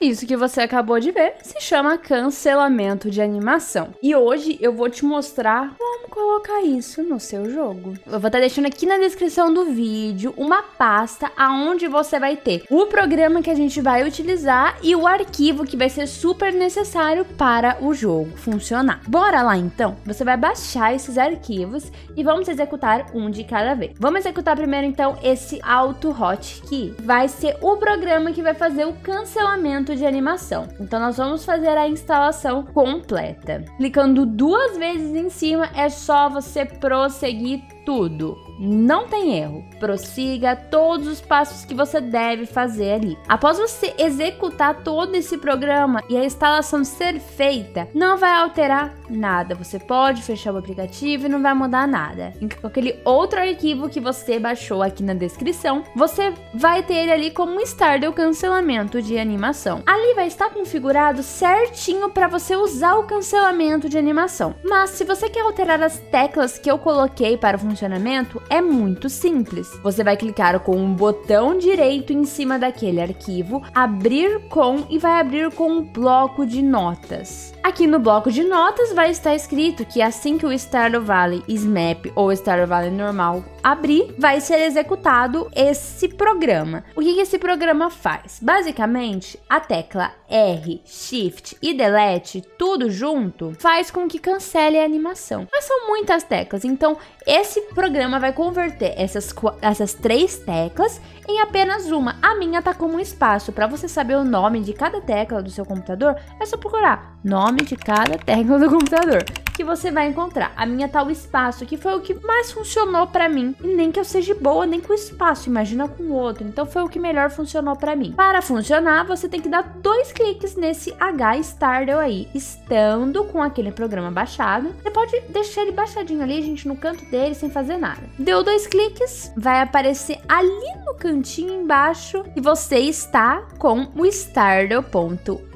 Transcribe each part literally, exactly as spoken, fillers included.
Isso que você acabou de ver se chama cancelamento de animação. E hoje eu vou te mostrar como colocar isso no seu jogo. Eu vou estar deixando aqui na descrição do vídeo uma pasta aonde você vai ter o programa que a gente vai utilizar e o arquivo que vai ser super necessário para o jogo funcionar. Bora lá então? Você vai baixar esses arquivos e vamos executar um de cada vez. Vamos executar primeiro então esse Auto Hotkey. Vai ser o programa que vai fazer o cancelamento de animação. Então nós vamos fazer a instalação completa. Clicando duas vezes em cima é só você prosseguir tudo. Não tem erro. Prossiga todos os passos que você deve fazer ali. Após você executar todo esse programa e a instalação ser feita, não vai alterar nada. Você pode fechar o aplicativo e não vai mudar nada. Com aquele outro arquivo que você baixou aqui na descrição, você vai ter ele ali como um start do cancelamento de animação. Ali vai estar configurado certinho para você usar o cancelamento de animação. Mas se você quer alterar as teclas que eu coloquei para o funcionamento, é muito simples. Você vai clicar com o botão direito em cima daquele arquivo, abrir com e vai abrir com um bloco de notas. Aqui no bloco de notas vai estar escrito que assim que o Stardew Valley S M A P ou Stardew Valley normal abrir, vai ser executado esse programa. O que que esse programa faz? Basicamente, a tecla R, Shift e Delete, tudo junto, faz com que cancele a animação. Mas são muitas teclas, então esse programa vai converter essas, essas três teclas em apenas uma. A minha tá como um espaço. Para você saber o nome de cada tecla do seu computador, é só procurar nome de cada tecla do computador que você vai encontrar. A minha tá o espaço, que foi o que mais funcionou para mim. E nem que eu seja boa nem com o espaço, imagina com o outro. Então foi o que melhor funcionou para mim. Para funcionar, você tem que dar dois cliques nesse H Stardew aí, estando com aquele programa baixado. Você pode deixar ele baixadinho ali, gente, no canto dele, sem fazer nada. Deu dois cliques, vai aparecer ali no cantinho embaixo e você está com o Stardew.ahk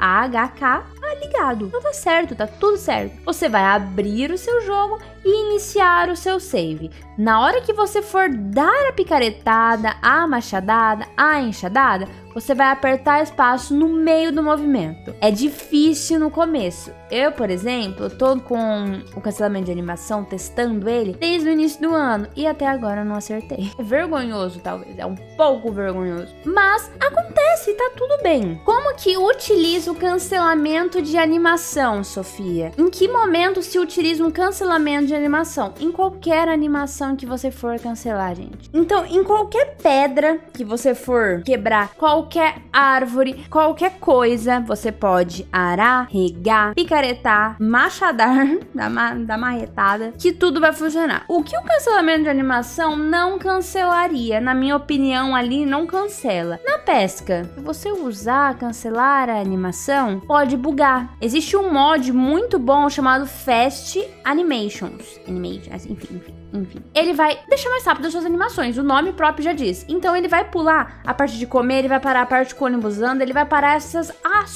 ligado. Então tá certo, tá tudo certo. Você vai abrir o seu jogo e iniciar o seu save. Na hora que você for dar a picaretada, a machadada, a enxadada, você vai apertar espaço no meio do movimento. É difícil no começo. Eu, por exemplo, tô com o cancelamento de animação, testando ele desde o início do ano e até agora eu não acertei. É vergonhoso, talvez, é um pouco vergonhoso. Mas acontece, tá tudo bem. Como que utiliza o cancelamento de animação, Sofia? Em que momento se utiliza um cancelamento de animação? Em qualquer animação que você for cancelar, gente. Então, em qualquer pedra que você for quebrar, qualquer árvore, qualquer coisa, você pode arar, regar, picaretar, machadar, dar, ma dar marretada, que tudo vai funcionar. O que o cancelamento de animação não cancelaria, na minha opinião, ali não cancela. Na pesca, se você usar, cancelar a animação, pode bugar. Existe um mod muito bom chamado Fast Animations. Animation, enfim, enfim. Enfim, ele vai deixar mais rápido as suas animações, o nome próprio já diz. Então ele vai pular a parte de comer, ele vai parar a parte com o ônibus anda, ele vai parar essas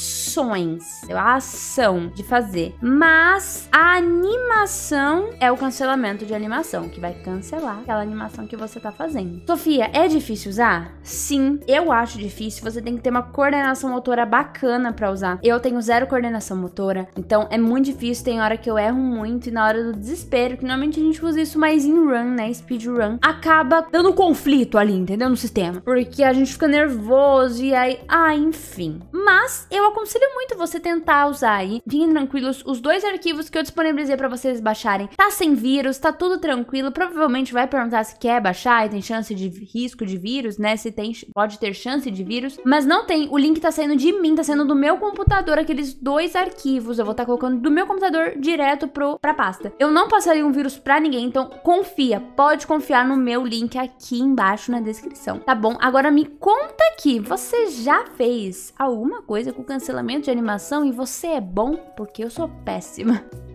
ações, a ação de fazer. Mas a animação é o cancelamento de animação, que vai cancelar aquela animação que você tá fazendo. Sofia, é difícil usar? Sim, eu acho difícil. Você tem que ter uma coordenação motora bacana pra usar. Eu tenho zero coordenação motora, então é muito difícil. Tem hora que eu erro muito e na hora do desespero, que normalmente a gente usa isso mais em run, né, speedrun, acaba dando conflito ali, entendeu, no sistema, porque a gente fica nervoso e aí, ah, enfim. Mas eu aconselho muito você tentar usar aí, fiquem tranquilos, os dois arquivos que eu disponibilizei pra vocês baixarem, tá sem vírus, tá tudo tranquilo, provavelmente vai perguntar se quer baixar e tem chance de risco de vírus, né, se tem, pode ter chance de vírus, mas não tem, o link tá saindo de mim, tá saindo do meu computador, aqueles dois arquivos, eu vou estar tá colocando do meu computador direto pro, pra pasta. Eu não passaria um vírus pra ninguém, então confia, pode confiar no meu link aqui embaixo na descrição, tá bom? Agora me conta aqui, você já fez alguma coisa com cancelamento de animação e você é bom? Porque eu sou péssima.